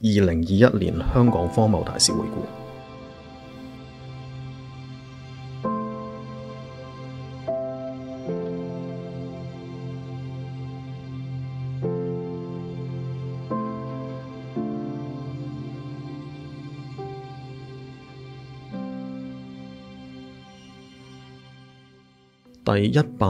2021年香港荒謬大事回顧。第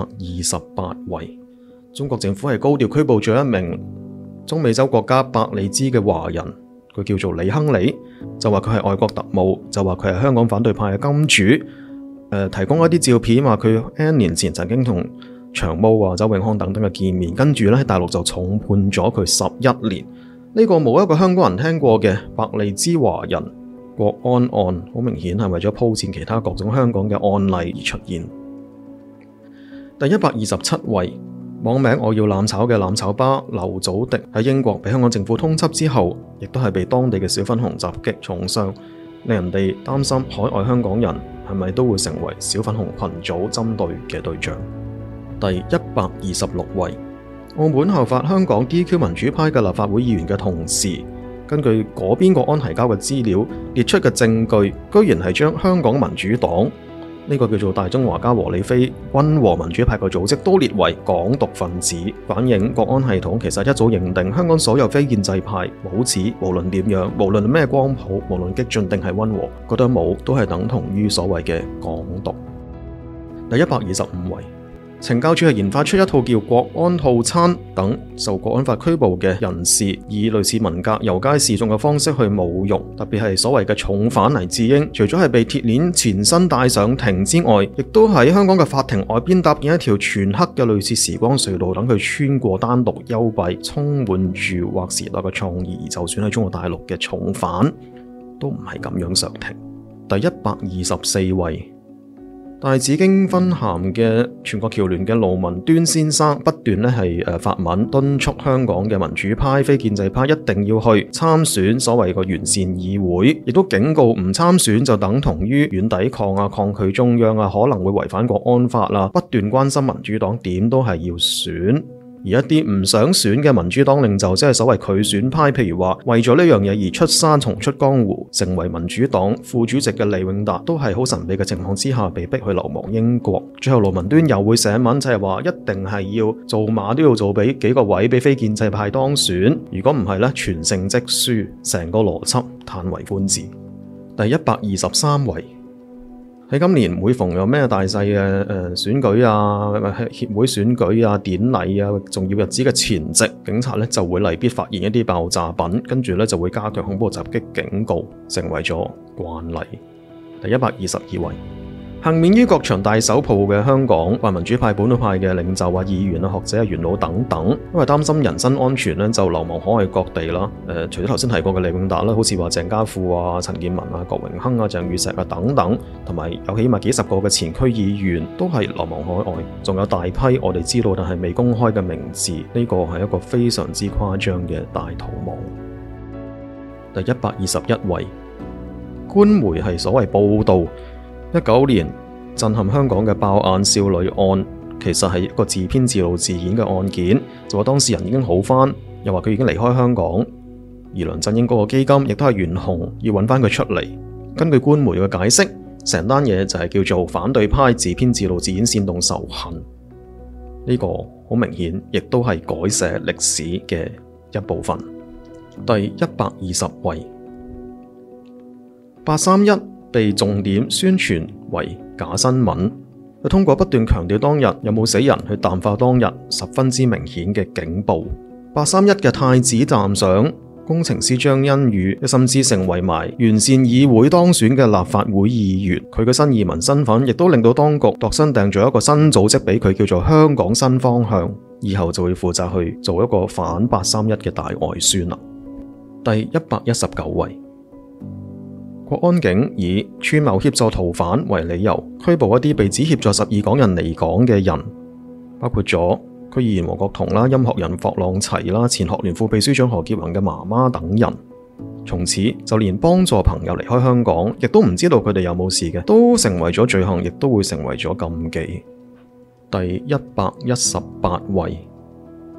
128位，中國政府係高調拘捕咗一名中美洲國家伯利茲嘅華人，佢叫做李亨利，就話佢係外國特務，就話佢係香港反對派嘅金主，提供一啲照片，話佢 N 年前曾經同長毛啊、周永康等等嘅見面，跟住咧喺大陸就重判咗佢11年。呢個冇一個香港人聽過嘅伯利茲華人國安案，好明顯係為咗鋪墊其他各種香港嘅案例而出現。第127位，網名我要攬炒嘅攬炒巴劉祖迪喺英國被香港政府通緝之後，亦都係被當地嘅小粉紅襲擊重傷，令人哋擔心海外香港人係咪都會成為小粉紅群組針對嘅對象。第126位，澳門效法香港 DQ 民主派嘅立法會議員嘅同時，根據嗰邊國安提交嘅資料列出嘅證據，居然係將香港民主黨呢個叫做大中華加和理非溫和民主派嘅組織都列為港獨分子，反映國安系統其實一早認定香港所有非建制派帽子無論點樣，無論咩光譜，無論激進定係溫和，覺得冇都係等同於所謂嘅港獨。第125位，懲教署係研發出一套叫國安套餐，等受國安法拘捕嘅人士以類似文革遊街示眾嘅方式去侮辱，特別係所謂嘅重犯黎智英，除咗係被鐵鏈纏身帶上庭之外，亦都喺香港嘅法庭外邊搭建一條全黑嘅類似時光隧道，等佢穿過單獨幽閉充滿住劃時代嘅創意，就算喺中國大陸嘅重犯都唔係咁樣上庭。第124位，大紫荊分鹹嘅全國僑聯嘅盧文端先生不斷係發文敦促香港嘅民主派、非建制派一定要去參選所謂個完善議會，亦都警告唔參選就等同於軟抵抗啊、抗拒中央啊，可能會違反國安法啦。不斷關心民主黨點都係要選。而一啲唔想選嘅民主黨領袖，即係所謂拒選派，譬如話為咗呢樣嘢而出山重出江湖，成為民主黨副主席嘅李永達，都係好神秘嘅情況之下被逼去流亡英國。最後盧文端又會寫文，就係話一定係要做馬都要做俾幾個位俾非建制派當選，如果唔係呢，全勝即輸，成個邏輯嘆為觀止。第123位，喺今年每逢有咩大細嘅選舉啊、協會選舉啊、典禮啊、重要日子嘅前夕，警察咧就會例必發現一啲爆炸品，跟住咧就會加強恐怖襲擊警告，成為咗慣例。第122位，幸免於各場大手炮嘅香港泛民主派、本土派嘅領袖啊、議員啊、學者啊、元老等等，因為擔心人身安全咧，就流亡海外各地啦。除咗頭先提過嘅李永達啦，好似話鄭家富啊、陳健民啊、郭榮鏗啊、鄭宇碩啊等等，同埋有起碼幾十個嘅前區議員都係流亡海外，仲有大批我哋知道但係未公開嘅名字，呢個係一個非常之誇張嘅大逃亡。第121位，官媒係所謂報道19年震撼香港嘅爆眼少女案，其實係一個自編自導自演嘅案件，就話當事人已經好返，又話佢已經離開香港，而梁振英嗰個基金亦都係懸紅要揾返佢出嚟。根據官媒嘅解釋，成單嘢就係叫做反對派自編自導自演煽動仇恨，呢個好明顯亦都係改寫歷史嘅一部分。第120位，831被重點宣傳為假新聞，佢通過不斷強調當日有冇死人去淡化當日十分之明顯嘅警暴。831嘅太子站相工程師張欣宇甚至成為埋完善議會當選嘅立法會議員，佢嘅新移民身份亦都令到當局度身訂做一個新組織俾佢，叫做香港新方向，以後就會負責去做一個反831嘅大外宣啦。第119位，國安警以串謀協助逃犯為理由，拘捕一啲被指協助12港人離港嘅人，包括咗區議員黃國桐啦、音樂人霍朗齊啦、前學聯副秘書長何潔宏嘅媽媽等人。從此就連幫助朋友離開香港，亦都唔知道佢哋有冇事嘅，都成為咗罪行，亦都會成為咗禁忌。第118位，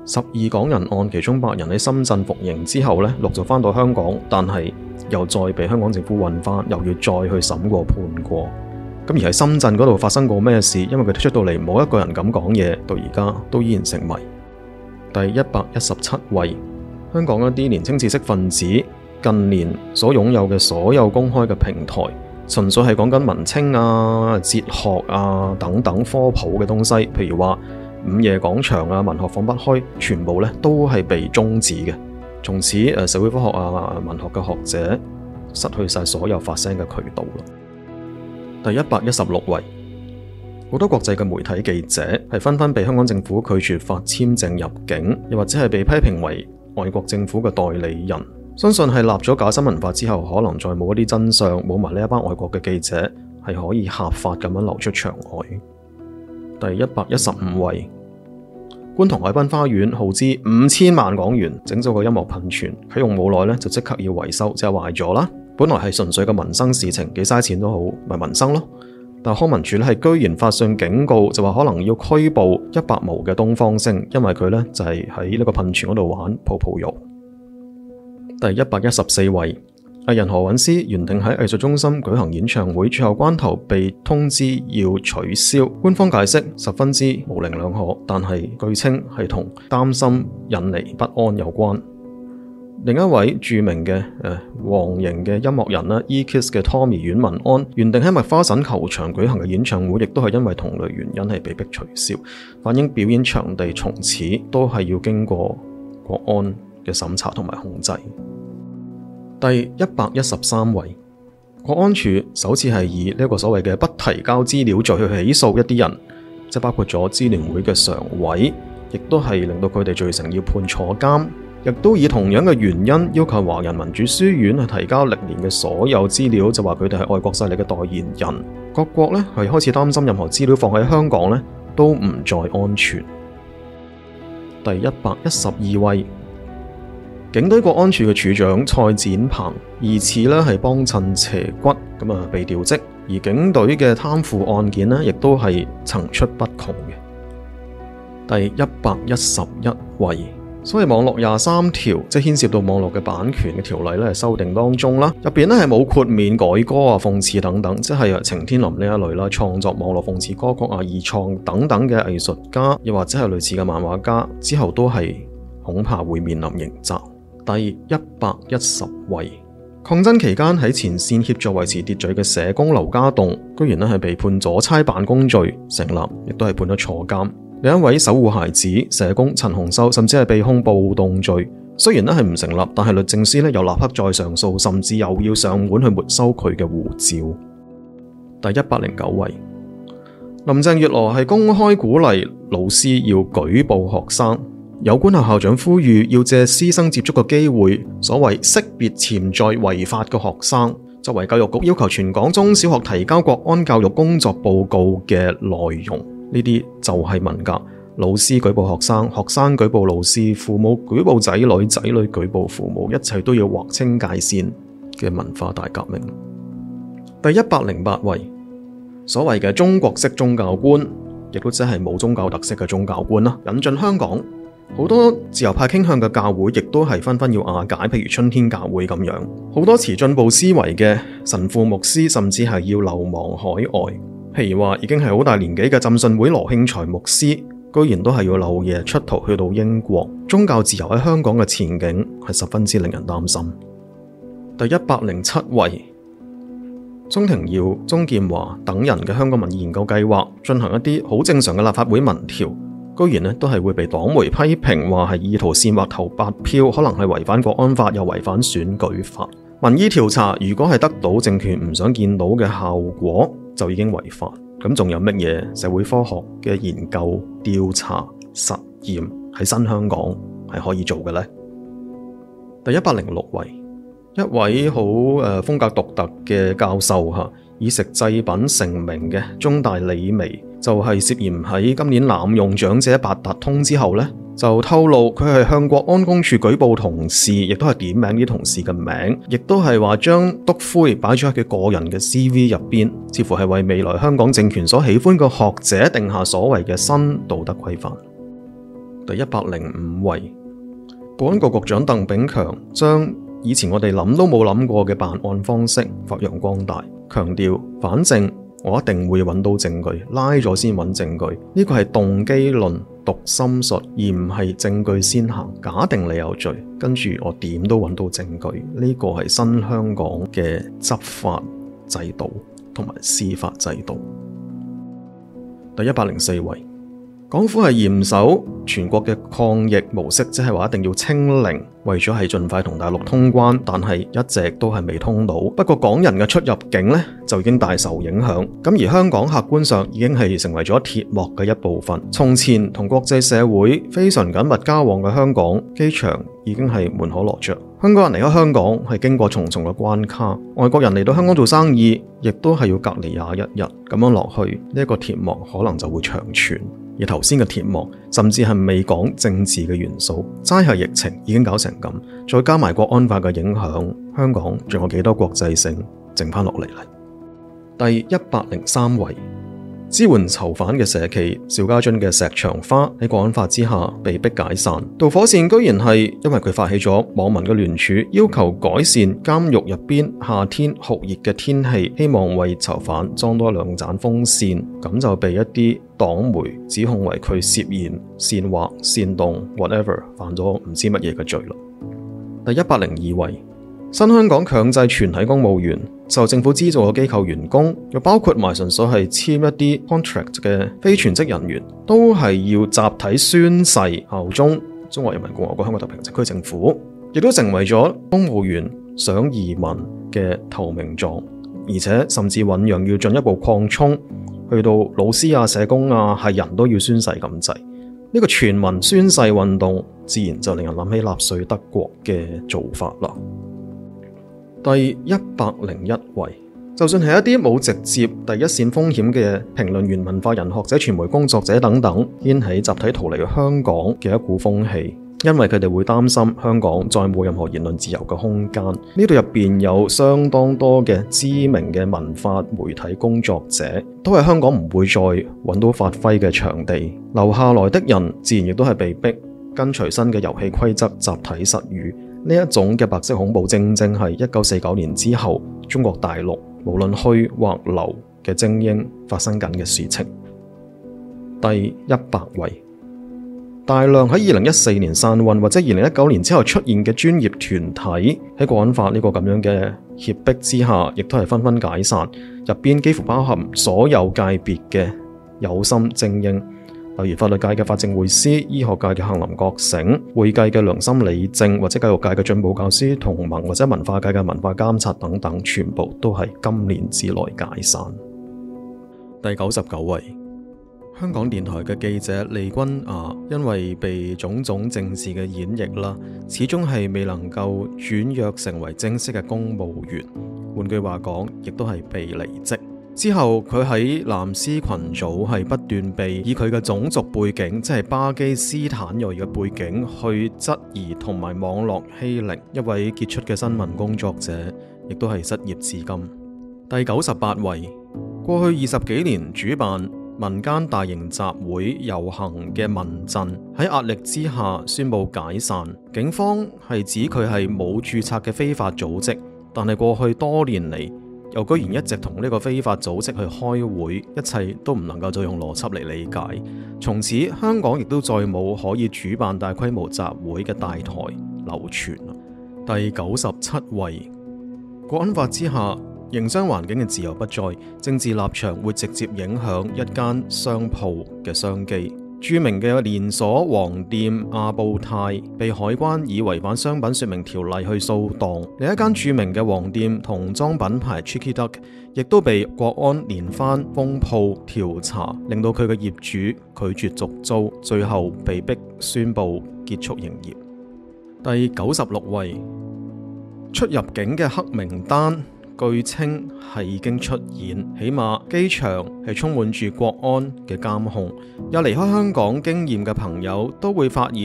12港人案，其中8人喺深圳服刑之後呢，陸續返到香港，但係又再被香港政府運返，又要再去審過判過。咁而喺深圳嗰度發生過咩事？因為佢哋出到嚟冇一個人敢講嘢，到而家都依然成謎。第117位，香港一啲年輕知識分子近年所擁有嘅所有公開嘅平台，純粹係講緊文青啊、哲學啊等等科普嘅東西，譬如話午夜廣場啊、文學放不開，全部咧都係被終止嘅。從此社會科學啊、文學嘅學者失去晒所有發聲嘅渠道啦。第116位，好多國際嘅媒體記者係紛紛被香港政府拒絕發簽證入境，又或者係被批評為外國政府嘅代理人。相信係立咗假新聞法之後，可能再冇一啲真相，冇埋呢一班外國嘅記者係可以合法咁樣流出場外。第115位，觀塘海濱花園耗資5000萬港元整咗個音樂噴泉，啟用冇耐咧就即刻要維修，就係壞咗啦。本來係純粹嘅民生事情，幾嘥錢都好，咪民生咯。但康文署咧係居然發信警告，就話可能要拘捕100毛嘅東方星，因為佢咧就係喺呢個噴泉嗰度玩泡泡浴。第114位，藝人何韻詩原定喺藝術中心舉行演唱會，最後關頭被通知要取消。官方解釋十分之模棱兩可，但係據稱係同擔心引嚟不安有關。另一位著名嘅黃型嘅音樂人啦 E-Kiss 嘅 Tommy 阮文安，原定喺麥花臣球場舉行嘅演唱會，亦都係因為同類原因係被迫取消，反映表演場地從此都係要經過國安嘅審查同埋控制。第113位，國安處首次係以呢個所謂嘅不提交資料罪去起訴一啲人，即包括咗支聯會嘅常委，亦都係令到佢哋罪成要判坐監，亦都以同樣嘅原因要求華人民主書院去提交歷年嘅所有資料，就話佢哋係外國勢力嘅代言人。各國呢係開始擔心任何資料放喺香港呢都唔再安全。第112位，警隊國安處嘅處長蔡展鵬疑似咧係幫襯邪骨，被調職，而警隊嘅貪腐案件呢亦都係層出不窮嘅。第111位，所謂網絡23條，即係牽涉到網絡嘅版權嘅條例咧，係修訂當中啦，入邊咧係冇豁免改歌啊、諷刺等等，即係程天林呢一類啦，創作網絡諷刺歌曲啊、二創等等嘅藝術家，又或者係類似嘅漫畫家，之後都係恐怕會面臨刑責。第110位，抗爭期間喺前線協助維持秩序嘅社工劉家棟，居然係被判阻差辦公罪成立，亦都係判咗坐監。另一位守護孩子社工陳鴻修，甚至係被控暴動罪，雖然係唔成立，但係律政司又立刻再上訴，甚至又要上門去沒收佢嘅護照。第109位，林鄭月娥係公開鼓勵老師要舉報學生。有官校校長呼籲要借師生接觸嘅機會，所謂識別潛在違法嘅學生。作為教育局要求全港中小學提交國安教育工作報告嘅內容，呢啲就係文革。老師舉報學生，學生舉報老師，父母舉報仔女，仔女舉報父母，一切都要劃清界線嘅文化大革命。第108位，所謂嘅中國式宗教觀，亦都即係冇宗教特色嘅宗教觀啦，引進香港。好多自由派傾向嘅教會亦都係紛紛要瓦解，譬如春天教會咁樣。好多持進步思維嘅神父牧師甚至係要流亡海外，譬如話已經係好大年紀嘅浸信會羅慶才牧師，居然都係要漏夜出逃去到英國。宗教自由喺香港嘅前景係十分之令人擔心。第107位，鍾庭耀、鍾劍華等人嘅香港民意研究計劃進行一啲好正常嘅立法會民調，居然都係會被黨媒批評話係意圖煽惑投白票，可能係違反國安法又違反選舉法。民意調查如果係得到政權唔想見到嘅效果，就已經違法。咁仲有乜嘢社會科學嘅研究、調查、實驗喺新香港係可以做嘅呢？第106位，一位好風格獨特嘅教授以食製品成名嘅中大李薇，就係涉嫌喺今年濫用長者八達通之後呢，就透露佢係向國安公署舉報同事，亦都係點名啲同事嘅名，亦都係話將篤灰擺咗喺佢個人嘅 CV 入邊，似乎係為未來香港政權所喜歡嘅學者定下所謂嘅新道德規範。 第105位，保安局局長鄧炳強將以前我哋諗都冇諗過嘅辦案方式發揚光大，強調反正我一定會揾到證據，拉咗先揾證據。呢個係動機論、讀心術，而唔係證據先行。假定你有罪，跟住我點都揾到證據。呢個係新香港嘅執法制度同埋司法制度。第104位，港府係嚴守全國嘅抗疫模式，即係話一定要清零，為咗係盡快同大陸通關，但係一直都係未通到。不過港人嘅出入境呢，就已經大受影響。咁而香港客觀上已經係成為咗鐵幕嘅一部分。從前同國際社會非常緊密交往嘅香港機場已經係門可羅雀。香港人離開香港係經過重重嘅關卡，外國人嚟到香港做生意亦都係要隔離21日。咁樣落去，呢一個鐵幕可能就會長存。而頭先嘅鐵幕甚至係未講政治嘅元素，齋係疫情已經搞成咁，再加埋國安法嘅影響，香港仲有幾多國際性剩翻落嚟呢？第103位，支援囚犯嘅社企邵家臻嘅石牆花喺國安法之下被逼解散。導火線居然係因為佢發起咗網民嘅聯署，要求改善監獄入邊夏天酷熱嘅天氣，希望為囚犯裝多2盞風扇，咁就被一啲黨媒指控為佢涉嫌煽惑、煽動 whatever 犯咗唔知乜嘢嘅罪啦。第102位，新香港強制全體公務員受政府資助嘅機構員工，又包括埋純粹係簽一啲 contract 嘅非全職人員，都係要集體宣誓效忠中華人民共和國香港特別行政區政府，亦都成為咗公務員想移民嘅投名狀，而且甚至醞釀要進一步擴充，去到老師啊、社工啊，係人都要宣誓咁滯。呢個全民宣誓運動，自然就令人諗起納粹德國嘅做法啦。第101位，就算係一啲冇直接第一線風險嘅評論員、文化人、學者、傳媒工作者等等，掀起集體逃離香港嘅一股風氣，因為佢哋會擔心香港再冇任何言論自由嘅空間。呢度入邊有相當多嘅知名嘅文化媒體工作者，都係香港唔會再揾到發揮嘅場地，留下來的人自然亦都係被逼跟隨新嘅遊戲規則，集體失語。呢一種嘅白色恐怖，正正係1949年之後中國大陸無論虛或流嘅精英發生緊嘅事情。第100位，大量喺2014年散運或者2019年之後出現嘅專業團體，喺國安法呢個咁樣嘅脅迫之下，亦都係紛紛解散。入邊幾乎包含所有界別嘅有心精英。例如法律界嘅法政匯思、醫學界嘅杏林覺醒、會計嘅良心理政，或者教育界嘅進步教師同盟，或者文化界嘅文化監察等等，全部都係今年之內解散。第99位，香港電台嘅記者利君雅，因為被種種政治嘅演繹啦，始終係未能夠轉約成為正式嘅公務員。換句話講，亦都係被離職。之後佢喺藍絲群組係不斷被以佢嘅種族背景，即係巴基斯坦裔嘅背景去質疑同埋網絡欺凌。一位傑出嘅新聞工作者亦都係失業至今。第98位，過去20幾年主辦民間大型集會遊行嘅民陣喺壓力之下宣布解散。警方係指佢係冇註冊嘅非法組織，但係過去多年嚟，又居然一直同呢個非法組織去開會，一切都唔能夠再用邏輯嚟理解。從此香港亦都再冇可以主辦大規模集會嘅大台流傳。第97位，國安法之下，營商環境嘅自由不再，政治立場會直接影響一間商鋪嘅商機。著名嘅連鎖黃店阿布泰被海關以違反商品說明條例去掃檔，另一間著名嘅黃店童裝品牌 Cheeky Duck 亦都被國安連番封鋪調查，令到佢嘅業主拒絕續租，最後被逼宣布結束營業。第96位，出入境嘅黑名單據稱係已經出現，起碼機場係充滿住國安嘅監控。有離開香港經驗嘅朋友都會發現，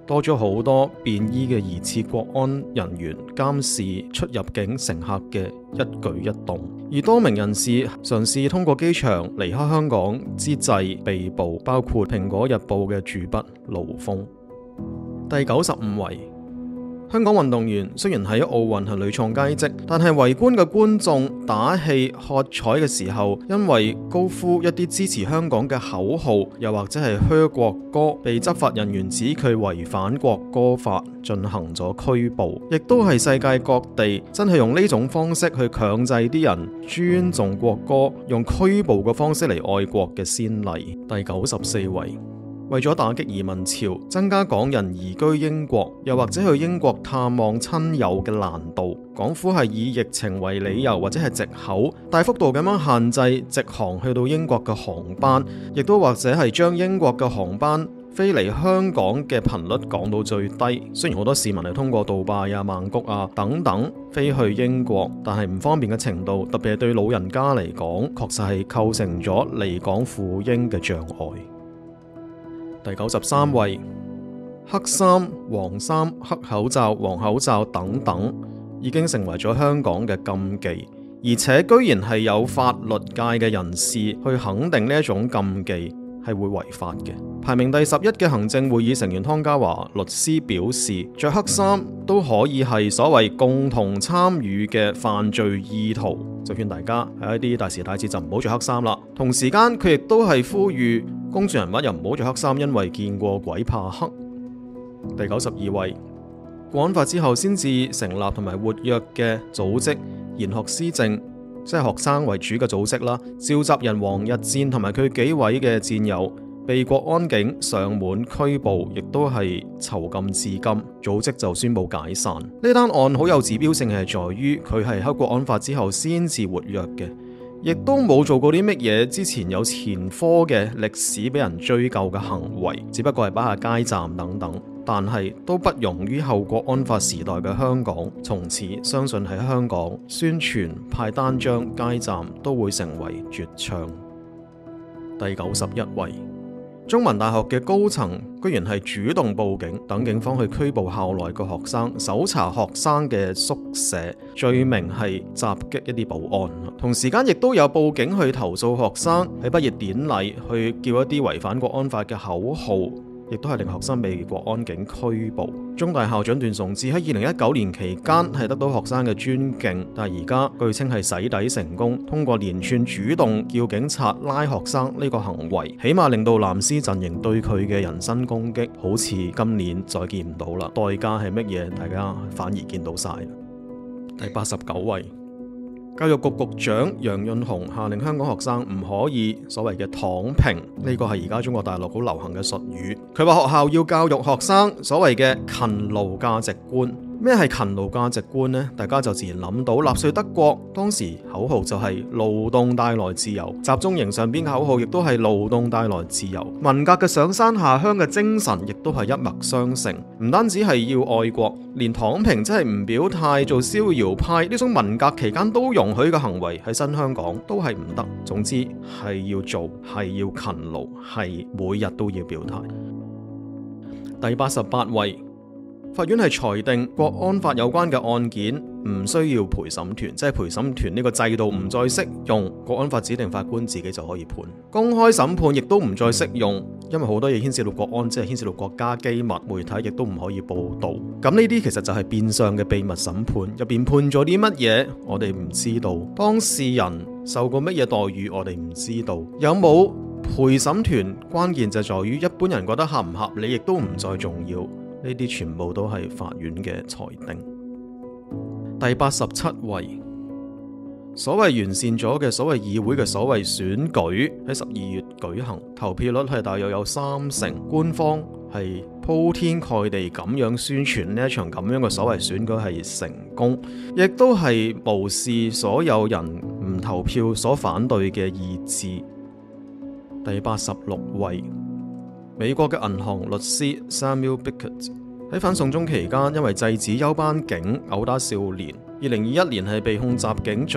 多咗好多便衣嘅疑似國安人員監視出入境乘客嘅一舉一動，而多名人士嘗試通過機場離開香港之際被捕，包括《蘋果日報》嘅主筆盧峰。第95位，香港運動員雖然喺奧運係屢創佳績，但係圍觀嘅觀眾打氣喝彩嘅時候，因為高呼一啲支持香港嘅口號，又或者係噓國歌，被執法人員指佢違反國歌法，進行咗拘捕。亦都係世界各地真係用呢種方式去強制啲人尊重國歌，用拘捕嘅方式嚟愛國嘅先例。第94位。為咗打擊移民潮，增加港人移居英國，又或者去英國探望親友嘅難度，港府係以疫情為理由或者係藉口，大幅度咁樣限制直航去到英國嘅航班，亦都或者係將英國嘅航班飛嚟香港嘅頻率降到最低。雖然好多市民係通過杜拜啊、曼谷啊等等飛去英國，但係唔方便嘅程度，特別係對老人家嚟講，確實係構成咗離港赴英嘅障礙。第93位，黑衫、黃衫、黑口罩、黃口罩等等已經成為咗香港嘅禁忌，而且居然係有法律界嘅人士去肯定呢一種禁忌係會違法嘅。排名第11嘅行政會議成員湯家驊律師表示，着黑衫都可以係所謂共同參與嘅犯罪意圖，就勸大家喺一啲大時大節就唔好着黑衫啦。同時間佢亦都係呼籲公眾人物又唔好着黑衫，因為見過鬼怕黑。第92位，國安法之後先至成立同埋活躍嘅組織研學思政，即係學生為主嘅組織啦。召集人黃日戰同埋佢幾位嘅戰友被國安警上門拘捕，亦都係囚禁至今，組織就宣布解散。呢單案好有指標性，係在於佢係喺國安法之後先至活躍嘅，亦都冇做過啲乜嘢之前有前科嘅歷史俾人追究嘅行為，只不過係擺下街站等等，但係都不容於後國安法時代嘅香港。從此相信喺香港宣傳派單張街站都會成為絕唱。第91位，中文大學嘅高層居然係主動報警，等警方去拘捕校內嘅學生，搜查學生嘅宿舍，罪名係襲擊一啲保安。同時間亦都有報警去投訴學生喺畢業典禮去叫一啲違反國安法嘅口號，亦都係令學生被國安警拘捕。中大校長段崇智喺2019年期間係得到學生嘅尊敬，但係而家據稱係洗底成功，通過連串主動叫警察拉學生呢個行為，起碼令到藍絲陣營對佢嘅人身攻擊好似今年再見唔到啦。代價係乜嘢？大家反而見到晒。第89位，教育局局長楊潤雄下令香港學生唔可以所謂嘅躺平，呢個係而家中國大陸好流行嘅術語。佢話學校要教育學生所謂嘅勤勞價值觀。咩係勤勞價值觀呢？大家就自然諗到納粹德國當時口號就係勞動帶來自由，集中營上邊嘅口號亦都係勞動帶來自由。文革嘅上山下鄉嘅精神亦都係一脈相承，唔單止係要愛國，連躺平即係唔表態做逍遙派呢種文革期間都容許嘅行為喺新香港都係唔得。總之係要做，係要勤勞，係每日都要表態。第88位，法院係裁定國安法有關嘅案件唔需要陪審團，即係陪審團呢個制度唔再適用，國安法指定法官自己就可以判。公開審判亦都唔再適用，因為好多嘢牽涉到國安，即係牽涉到國家機密，媒體亦都唔可以報道。咁呢啲其實就係變相嘅秘密審判，入邊判咗啲乜嘢我哋唔知道，當事人受過乜嘢待遇我哋唔知道，有冇陪審團關鍵就在於一般人覺得合唔合理亦都唔再重要。呢啲全部都係法院嘅裁定。第87位，所謂完善咗嘅所謂議會嘅所謂選舉喺12月舉行，投票率係大約有30%，官方係鋪天蓋地咁樣宣傳呢一場咁樣嘅所謂選舉係成功，亦都係無視所有人唔投票所反對嘅意志。第86位，美國嘅銀行律師 Samuel Beckett 喺反送中期間，因為制止休班警毆打少年，2021年係被控襲警罪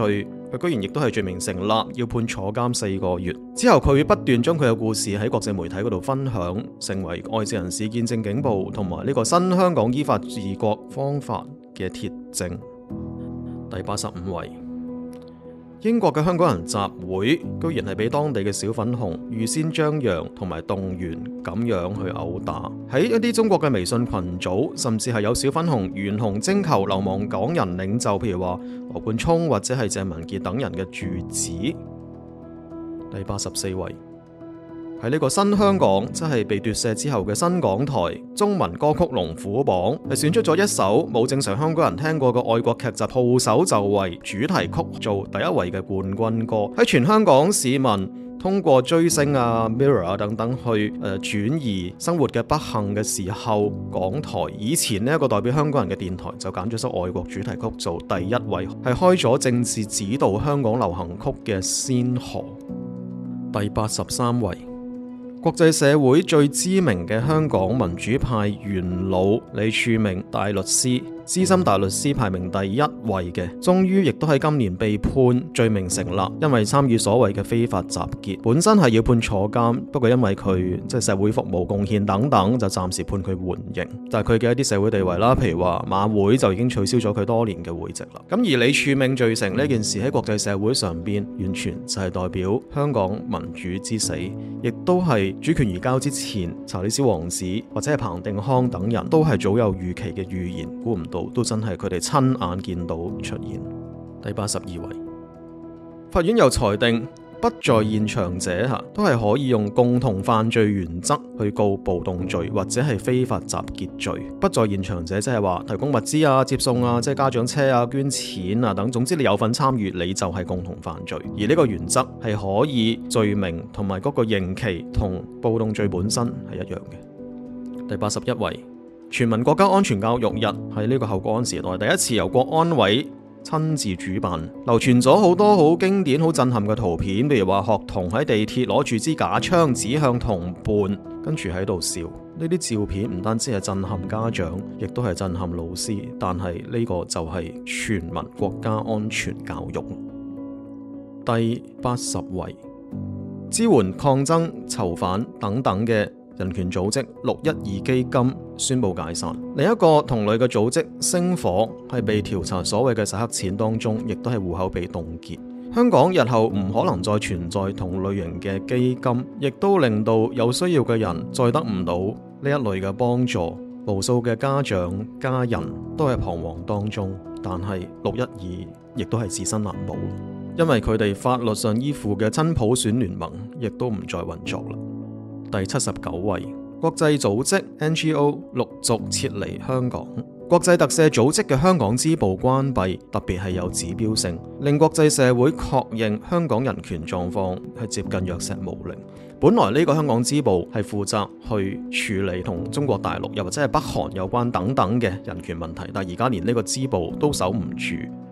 佢居然亦都係罪名成立，要判坐監4個月。之後佢會不斷將佢嘅故事喺國際媒體嗰度分享，成為外籍人士見證警暴同埋呢個新香港依法治國方法嘅鐵證。第85位，英國嘅香港人集會居然係俾當地嘅小粉紅預先張揚同埋動員咁樣去毆打，喺一啲中國嘅微信群組，甚至係有小粉紅懸紅徵求流亡港人領袖，譬如話羅冠聰或者係鄭文傑等人嘅住址。第84位，喺呢個新香港即係被奪舍之後嘅新港台中文歌曲龍虎榜係選出咗一首冇正常香港人聽過嘅愛國劇集《號手就位》主題曲做第1位嘅冠軍歌，喺全香港市民通過追星啊、Mirror 啊等等去轉移生活嘅不幸嘅時候，港台以前呢一個代表香港人嘅電台就揀咗首愛國主題曲做第1位，係開咗政治指導香港流行曲嘅先河。第83位，國際社會最知名嘅香港民主派元老李柱銘大律師，資深大律師排名第1位嘅，終於亦都喺今年被判罪名成立，因為參與所謂嘅非法集結，本身係要判坐監，不過因為佢即係社會服務貢獻等等，就暫時判佢緩刑。但係佢嘅一啲社會地位啦，譬如話馬會就已經取消咗佢多年嘅會籍啦。咁而李柱銘罪成呢件事喺國際社會上邊，完全就係代表香港民主之死，亦都係主權移交之前，查理斯王子或者係彭定康等人都係早有預期嘅預言，估唔到都真係佢哋親眼見到出現。第82位，法院又裁定不在現場者都係可以用共同犯罪原則去告暴動罪或者係非法集結罪。不在現場者即係話提供物資啊、接送啊、即係家長車啊、捐錢啊等，總之你有份參與，你就係共同犯罪。而呢個原則係可以罪名同埋嗰個刑期同暴動罪本身係一樣嘅。第81位，全民國家安全教育日喺呢個後國安時代第一次由國安委親自主辦，流傳咗好多好經典、好震撼嘅圖片，譬如話學童喺地鐵攞住支假槍指向同伴，跟住喺度笑。呢啲照片唔單止係震撼家長，亦都係震撼老師。但係呢個就係全民國家安全教育。第80位，支援抗爭囚犯等等嘅人權組織612基金宣布解散。另一個同類嘅組織星火係被調查所謂嘅洗黑錢當中，亦都係戶口被凍結。香港日後唔可能再存在同類型嘅基金，亦都令到有需要嘅人再得唔到呢一類嘅幫助。無數嘅家長家人都係彷徨當中，但係612亦都係自身難保，因為佢哋法律上依附嘅真普選聯盟亦都唔再運作啦。第79位，國際組織 NGO 陸續撤離香港。國際特赦組織嘅香港支部關閉，特別係有指標性，令國際社會確認香港人權狀況係接近藥石無靈。本來呢個香港支部係負責去處理同中國大陸又或者係北韓有關等等嘅人權問題，但而家連呢個支部都守唔住，